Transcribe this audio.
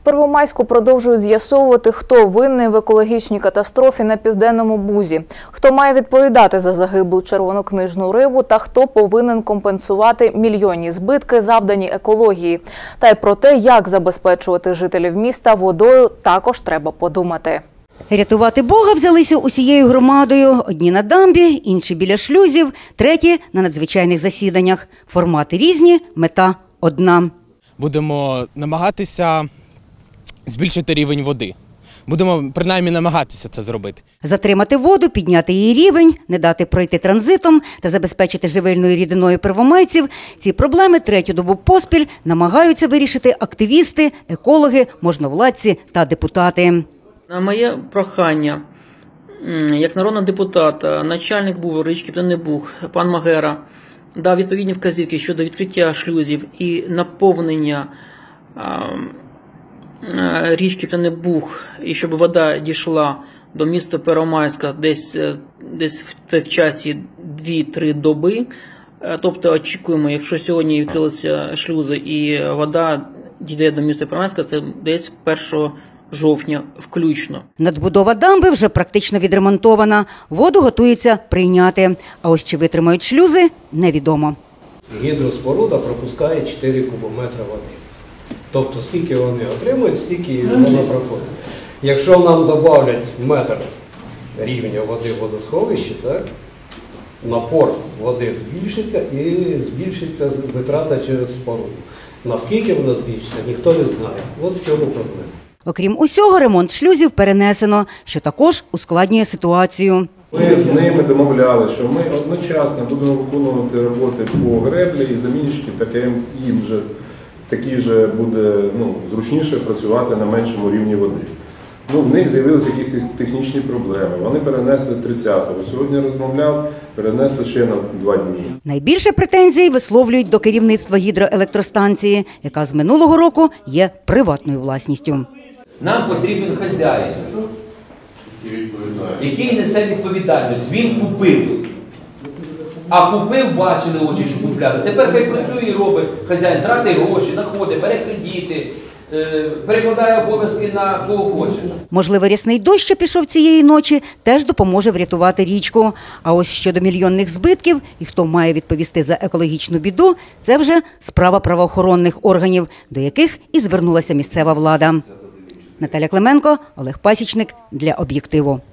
Первомайську продовжують з'ясовувати, хто винний в екологічній катастрофі на Південному Бузі, хто має відповідати за загиблу червонокнижну рибу та хто повинен компенсувати мільйонні збитки, завдані екології. Та й про те, як забезпечувати жителів міста водою, також треба подумати. Рятувати Бога взялися усією громадою. Одні на дамбі, інші біля шлюзів, треті на надзвичайних засіданнях. Формати різні, мета одна. Будемо намагатися збільшити рівень води. Будемо принаймні намагатися це зробити. Затримати воду, підняти її рівень, не дати пройти транзитом та забезпечити живильною рідиною первомайців. Ці проблеми третю добу поспіль намагаються вирішити активісти, екологи, можновладці та депутати. На моє прохання, як народного депутата, начальник був річки Південний Буг, пан Магера, дав відповідні вказівки щодо відкриття шлюзів і наповнення річки Південний Буг, і щоб вода дійшла до міста Первомайська десь в часі 2-3 доби. Тобто очікуємо, якщо сьогодні відкрилися шлюзи і вода дійде до міста Первомайська, це десь 1 жовтня включно. Надбудова дамби вже практично відремонтована. Воду готується прийняти. А ось чи витримають шлюзи – невідомо. Гідроспоруда пропускає 4 кубометри води. Тобто, скільки вони отримують, стільки вона проходить. Якщо нам додавлять метр рівня води в водосховищі, так, напор води збільшиться і збільшиться витрата через споруду. Наскільки вона збільшиться, ніхто не знає. От в чому проблема. Окрім усього, ремонт шлюзів перенесено, що також ускладнює ситуацію. Ми з ними домовляли, що ми одночасно будемо виконувати роботи по греблі і замінщики, їм вже такі же буде зручніше працювати на меншому рівні води. В них з'явилися якісь технічні проблеми. Вони перенесли 30-го. Сьогодні розмовляв, перенесли ще на 2 дні. Найбільше претензій висловлюють до керівництва гідроелектростанції, яка з минулого року є приватною власністю. Нам потрібен хазяїн, який несе відповідальність. Він купив. А купив, бачили очі, що купляли. Тепер хай працює і робить хазяїн, тратить гроші, знаходить, бере кредити, перекладає обов'язки на кого хоче. Можливо, рясний дощ, що пішов цієї ночі, теж допоможе врятувати річку. А ось щодо мільйонних збитків і хто має відповісти за екологічну біду, це вже справа правоохоронних органів, до яких і звернулася місцева влада. Наталя Клименко, Олег Пасічник для «Об'єктиву».